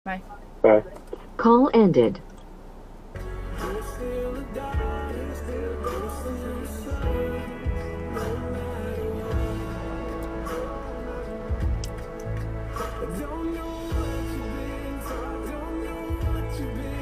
Bye. Bye. Call ended. Don't know what you've been, I don't know what you've been.